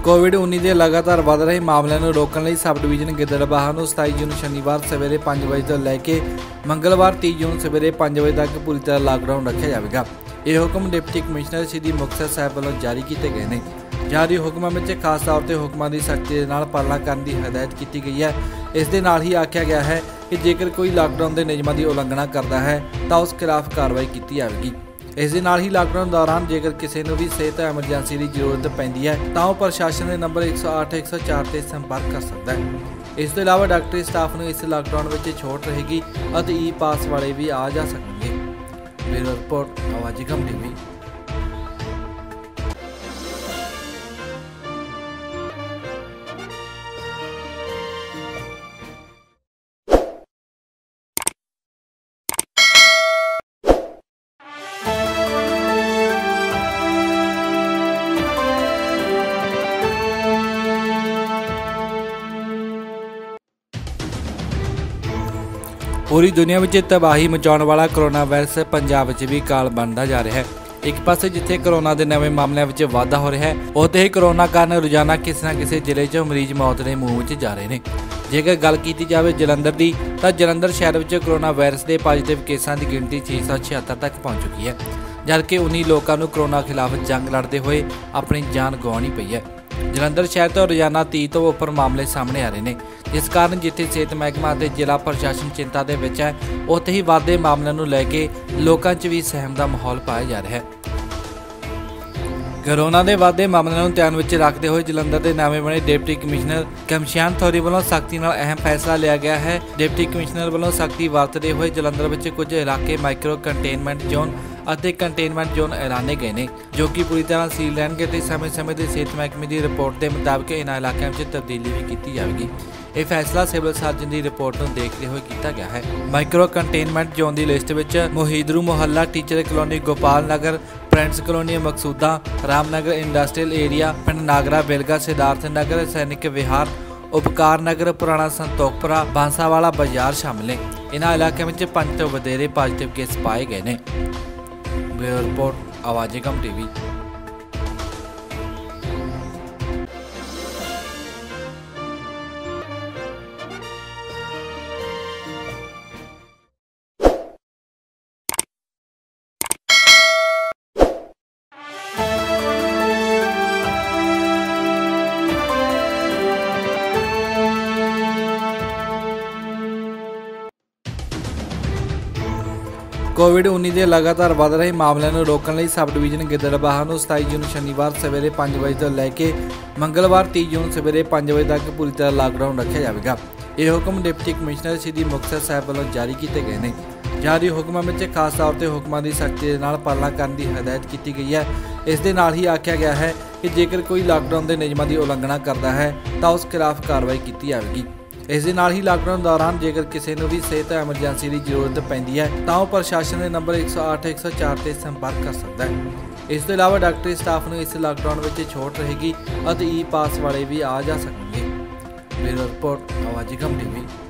कोविड-19 के लगातार बढ़ रहे मामलों को रोकने लई सब डिवीजन गिद्दड़बाहा को 27 जून शनिवार सवेरे 5 बजे तो लैके मंगलवार 30 जून सवेरे 5 बजे तक पूरी तरह लॉकडाउन रखा जाएगा। ये हुक्म डिप्टी कमिश्नर श्री मुक्तसर साहब वालों जारी किए गए हैं। जारी हुक्मों में खास तौर पर हुक्मों की सख्ती के नाल पालना करने की हदायत की गई है। इस दे नाल ही आख्या गया है कि जेकर कोई लॉकडाउन के नियमों की उलंघना करता है तो उस खिलाफ कार्रवाई की जाएगी। इस दे नाल ही लॉकडाउन दौरान जेकर किसी को भी सेहत एमरजेंसी की जरूरत पैंदी है तो वह प्रशासन के नंबर 108 104 से संपर्क कर सकता है। इस अलावा डॉक्टरी स्टाफ को इस लॉकडाउन में छूट रहेगी और ई पास वाले भी आ जा सकेंगे। ब्यूरो रिपोर्ट आवाज़ गम टीवी। पूरी दुनिया में तबाही मचाने वाला कोरोना वायरस पंजाब में भी काल बनता जा रहा है। एक पासे जिथे कोरोना के नवे मामलों में वाधा हो रहा है, उत्थे ही कोरोना कारण रोजाना किसी न किसी जिले च मरीज मौत के मुँह में जा रहे हैं। जेकर गल की जाए जलंधर की, तो जलंधर शहर में कोरोना वायरस के पॉजिटिव केसां की गिनती 676 तक पहुँच चुकी है, जबकि 19 लोगों को कोरोना खिलाफ जंग लड़ते हुए अपनी जान गंवानी पई है। जलंधर शहर तो रोजाना 30 तो उपर मामले सामने आ रहे हैं, जिस कारण जिथे सेहत महकमा और जिला प्रशासन चिंता के विच है, उत्थे ही वाधे मामलों को लैके लोगों च भी सहम का माहौल पाया जा रहा है। कोरोना के वाधे मामलों को ध्यान में रखते हुए जलंधर के नवे बने डिप्टी कमिश्नर कमशान थोरी वालों सख्ती नाल अहम फैसला लिया गया है। डिप्टी कमिश्नर वालों सख्ती वरतते हुए जलंधर में कुछ इलाके माइक्रो कंटेनमेंट जोन ਅਤੇ कंटेनमेंट जोन ऐलाने गए हैं, जो कि पूरी तरह सील रहेंगे तो समय समय की सेहत महकमे की रिपोर्ट के मुताबिक इन इलाकों में तब्दीली भी की जाएगी। यह फैसला सिविल सर्जन की रिपोर्ट को देखते हुए किया गया है। माइक्रो कंटेनमेंट जोन की लिस्ट में Mohidru Mohalla, teacher colony Gopal Nagar, friends colony Maksuda, Ramnagar industrial area, Pind Nagra बेलगा, Siddharth Nagar, सैनिक विहार, उपकार नगर, पुराना संतोखपुरा, बांसावाला बाजार शामिल हैं। इन इलाकों में 5 तो वधेरे पॉजिटिव केस पाए गए हैं। ब्यूरो रिपोर्ट आवाज़ गम टीवी। कोविड-19 के लगातार बढ़ रहे मामलों को रोकने लई सब डिवीजन गिद्दड़बाहा को 27 जून शनिवार सवेरे 5 बजे तो लैके मंगलवार 30 जून सवेरे 5 बजे तक पूरी तरह लॉकडाउन रखा जाएगा। ये हुक्म डिप्टी कमिश्नर श्री मुक्तसर साहब वालों जारी किए गए हैं। जारी हुक्मों में खास तौर पर हुक्मों की सख्ती के नाल पालना करने की हदायत की गई है। इस दे नाल ही आख्या गया है कि जेकर कोई लॉकडाउन के नियमों की उलंघना करता है तो उस खिलाफ कार्रवाई की जाएगी। इस दे नाल ही लॉकडाउन दौरान जेकर किसी को भी सेहत एमरजेंसी की जरूरत पैंदी है तो वह प्रशासन के नंबर 108 104 से संपर्क कर सकता है। इस अलावा डॉक्टरी स्टाफ को इस लॉकडाउन में छूट रहेगी और ई पास वाले भी आ जा सकेंगे। ब्यूरो रिपोर्ट आवाज़ गम टीवी।